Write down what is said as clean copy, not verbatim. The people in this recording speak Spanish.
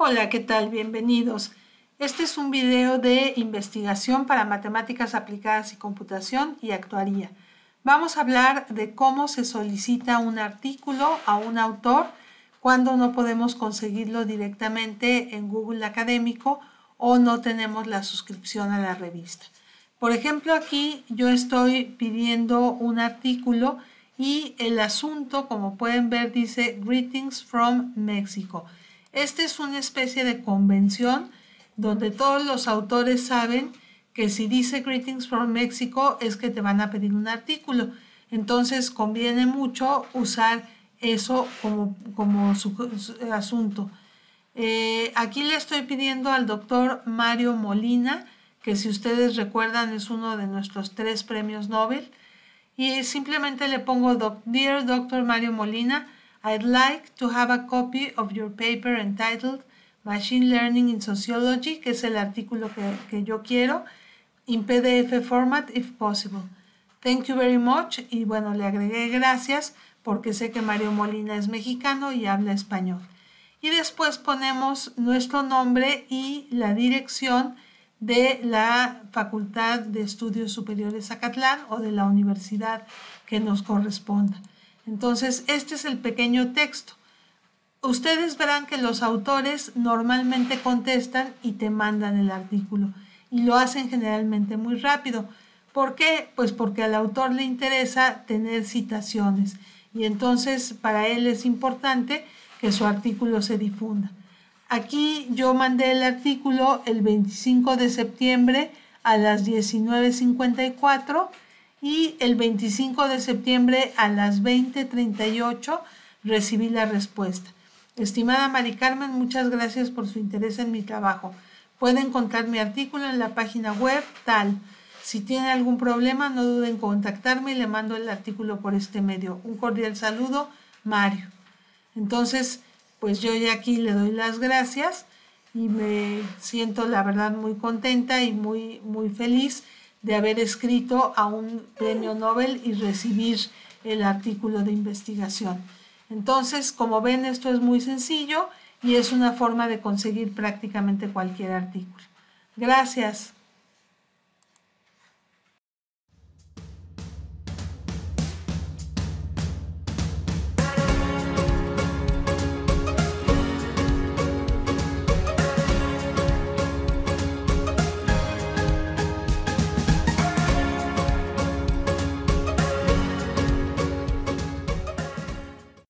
Hola, ¿qué tal? Bienvenidos. Este es un video de investigación para matemáticas aplicadas y computación y actuaría. Vamos a hablar de cómo se solicita un artículo a un autor cuando no podemos conseguirlo directamente en Google Académico o no tenemos la suscripción a la revista. Por ejemplo, aquí yo estoy pidiendo un artículo y el asunto, como pueden ver, dice Greetings from Mexico. Esta es una especie de convención donde todos los autores saben que si dice Greetings from Mexico es que te van a pedir un artículo. Entonces conviene mucho usar eso como su asunto. Aquí le estoy pidiendo al doctor Mario Molina, que si ustedes recuerdan es uno de nuestros 3 premios Nobel, y simplemente le pongo Dear Dr. Mario Molina, I'd like to have a copy of your paper entitled Machine Learning in Sociology, que es el artículo que yo quiero, in PDF format if possible. Thank you very much. Y bueno, le agregué gracias porque sé que Mario Molina es mexicano y habla español. Y después ponemos nuestro nombre y la dirección de la Facultad de Estudios Superiores Zacatlán o de la universidad que nos corresponda. Entonces, este es el pequeño texto. Ustedes verán que los autores normalmente contestan y te mandan el artículo y lo hacen generalmente muy rápido. ¿Por qué? Pues porque al autor le interesa tener citaciones y entonces para él es importante que su artículo se difunda. Aquí yo mandé el artículo el 25 de septiembre a las 19:54 y el 25 de septiembre a las 20:38 recibí la respuesta. Estimada Mari Carmen, muchas gracias por su interés en mi trabajo. Puede encontrar mi artículo en la página web tal. Si tiene algún problema, no duden en contactarme y le mando el artículo por este medio. Un cordial saludo, Mario. Entonces, pues yo ya aquí le doy las gracias y me siento la verdad muy contenta y muy feliz de haber escrito a un premio Nobel y recibir el artículo de investigación. Entonces, como ven, esto es muy sencillo y es una forma de conseguir prácticamente cualquier artículo. Gracias.